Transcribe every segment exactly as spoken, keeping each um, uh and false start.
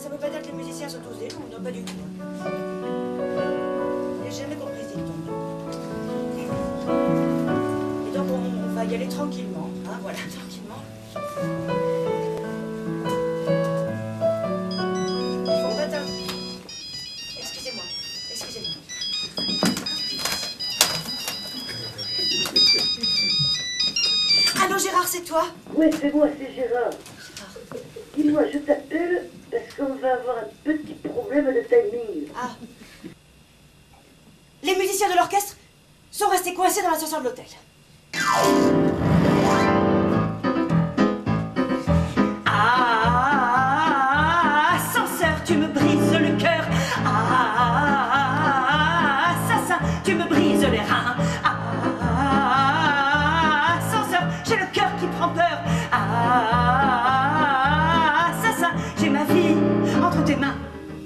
ça veut pas dire que les musiciens sont tous des loups, non, pas du tout. J'ai jamais compris ce dicton. Et donc, on, on va y aller tranquillement, hein, voilà, tranquillement. Bon, bah, attends. Excusez-moi, excusez-moi. Allô, Gérard, c'est toi? Oui, c'est moi, c'est Gérard. Dis-moi, je t'appelle parce qu'on va avoir un petit problème de timing. Ah. Les musiciens de l'orchestre sont restés coincés dans l'ascenseur de l'hôtel. Ah, ascenseur, tu me brises le cœur. Ah, assassin, tu me brises les reins. Ah, ascenseur, j'ai le cœur qui prend peur. Ah, assassin, j'ai ma vie entre tes mains.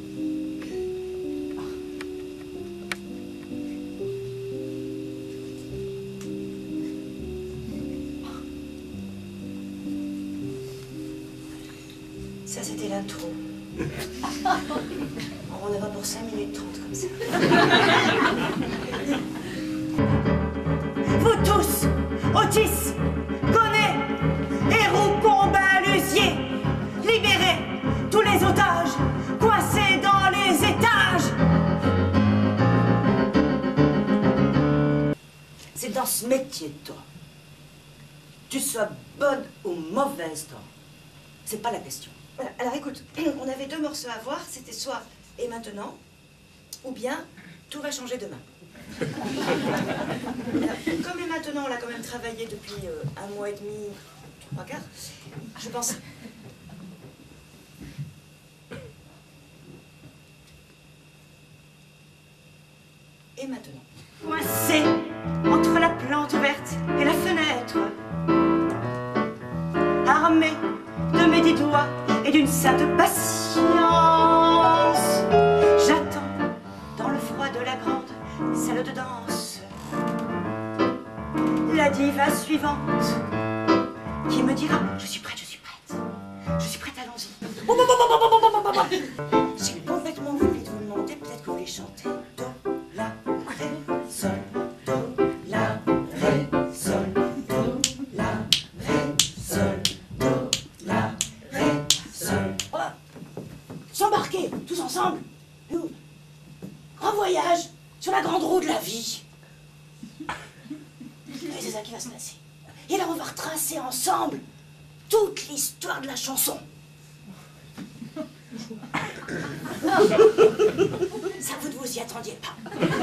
Ça, c'était l'intro. On en a pour cinq minutes trente comme ça. Vous tous, Otis, Gonnet, Héroux, Combin, Lucier, libérez tous les otages coincés dans les étages. C'est dans ce métier, toi. Tu sois bonne ou mauvaise, toi. C'est pas la question. Voilà. Alors écoute, on avait deux morceaux à voir, c'était soit et maintenant, ou bien tout va changer demain. Alors, comme et maintenant, on l'a quand même travaillé depuis euh, un mois et demi, trois quarts, je pense. Et maintenant, coincé entre la plante verte et la fenêtre, armé de mes dix doigts et d'une sainte patience, j'attends dans le froid de la grande salle de danse la diva suivante qui me dira « Je suis prête, je suis prête, je suis prête, allons-y. » J'ai complètement oublié de vous demander, peut-être que vous voulez chanter Do, La, Ré, Sol, Do, La, Ré, Sol, Do, La, Ré, Sol, Do, La, Ré, Sol. On va s'embarquer tous ensemble. Nous, grand voyage sur la grande roue de la vie. Et c'est ça qui va se passer. Et là, on va retracer ensemble toute l'histoire de la chanson. Ça, vous ne vous y attendiez pas.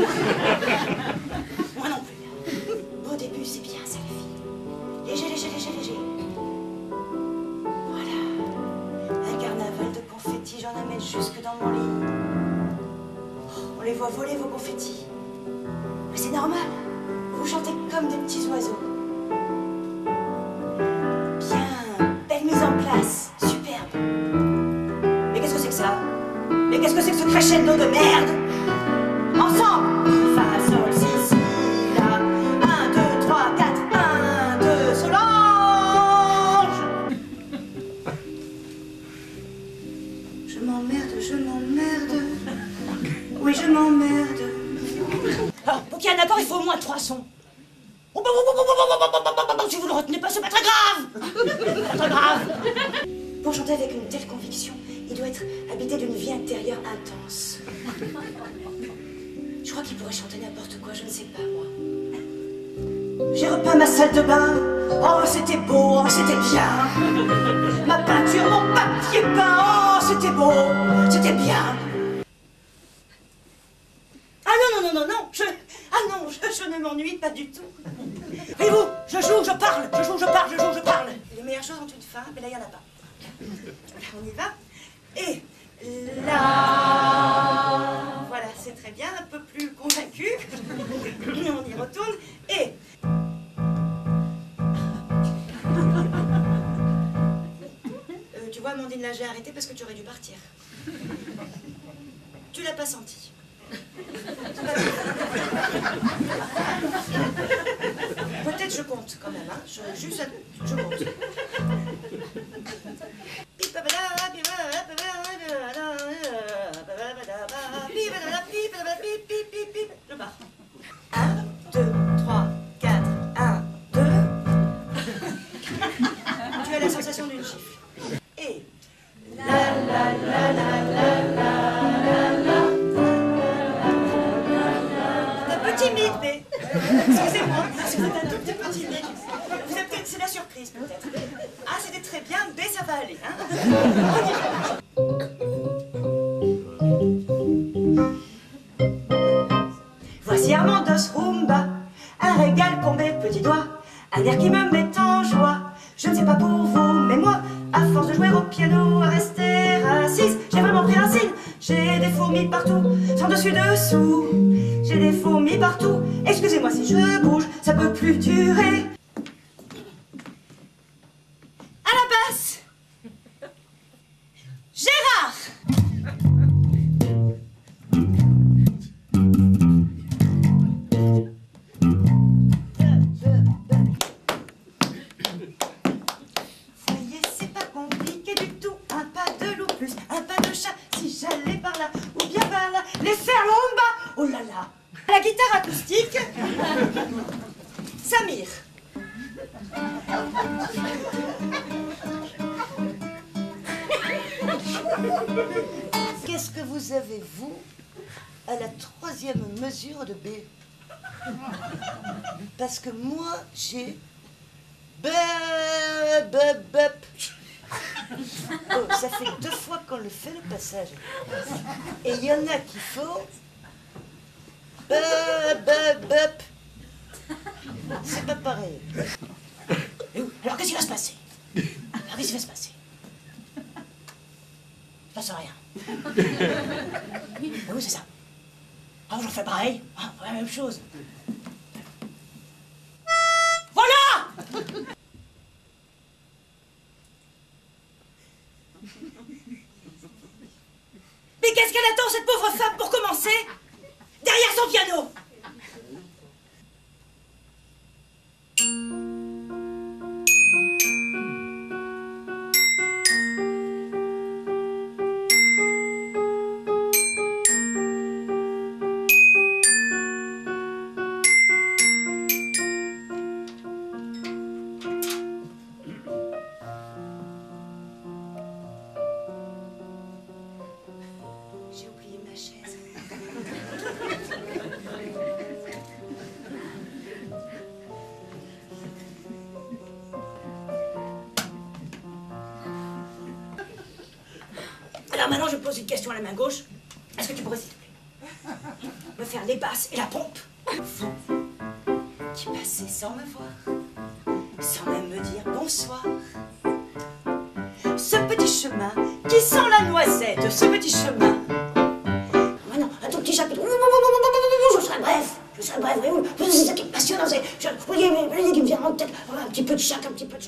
Moi non plus. Au début, c'est bien, ça, les filles. Léger, léger, léger, léger. Voilà. Un carnaval de confettis, j'en amène jusque dans mon lit. On les voit voler, vos confettis. Mais c'est normal. Vous chantez comme des petits oiseaux. Bien, belle mise en place, superbe. Mais qu'est-ce que c'est que ça? Mais qu'est-ce que c'est que ce crescendo de merde? Ensemble! Fa, sol, si, si, la. Un, deux, trois, quatre. Un, deux, Solange! Je m'emmerde, je m'emmerde. Oui, je m'emmerde. Alors, pour qu'il y ait un accord, il faut au moins trois sons. Si vous ne le retenez pas, c'est pas très grave. Pas très grave. Pour chanter avec une telle conviction, il doit être habité d'une vie intérieure intense. Je crois qu'il pourrait chanter n'importe quoi, je ne sais pas, moi. J'ai repeint ma salle de bain. Oh, c'était beau, oh, c'était bien. Ma peinture, mon papier peint. Oh, c'était beau, c'était bien. Ah non, non, non, non, non, je... Ah non, je, je ne m'ennuie pas du tout. Et vous, je joue, je parle, je joue, je parle, je joue, je parle. Les meilleures choses ont une fin, mais là, il n'y en a pas. On y va. Et là... Voilà, c'est très bien, un peu plus convaincu. On y retourne. Et... Euh, tu vois, Amandine, là, j'ai arrêté parce que tu aurais dû partir. Tu l'as pas senti. Peut-être je compte quand même, hein. Je, juste, je compte. sensation d'une gifle. Et la la la la la la la la. Un peu timide, mais excusez-moi, parce que vous êtes un tout petit peu timide. Vous êtes peut-être, c'est la surprise peut-être. Ah, c'était très bien, mais ça va aller, hein. On y va. Voici Armandos Rumba, un régal pour mes petits doigts, un air qui me met en joie. Je ne sais pas pour vous, mais moi, à force de jouer au piano, à rester assise, j'ai vraiment pris racine. J'ai des fourmis partout, sans dessus dessous. J'ai des fourmis partout. Excusez-moi si je bouge, ça peut plus durer. À la basse, Gérard. Voyez, c'est pas compliqué du tout. Un pas de loup plus un pas de chat. Si j'allais par là ou bien par là, les faire rumba. Oh là là. La guitare acoustique, Samir. Qu'est-ce que vous avez, vous, à la troisième mesure de B? Parce que moi, j'ai... B, B, B. Oh, ça fait deux fois qu'on le fait, le passage. Et il y en a qui font... B, B, B. C'est pas pareil. Alors qu'est-ce qui va se passer? Alors qu'est-ce qui va se passer? Il ne se passe rien. Oui, c'est ça. Alors je refais pareil. Ah, la même chose. Voilà! Mais qu'est-ce qu'elle attend, cette pauvre femme, pour commencer? Derrière son piano! J'ai oublié ma chaise. Alors maintenant, je pose une question à la main gauche. Est-ce que tu pourrais, s'il te plaît, me faire les basses et la pompe? Vous, qui passez sans me voir, sans même me dire bonsoir. Ce petit chemin qui sent la noisette, ce petit chemin. Ah non, un tout petit chapitre. Je serai bref, je serai bref. C'est ça qui est passionnant. Je, vous voyez, les qui me viennent en tête. Un petit peu de chaque, un petit peu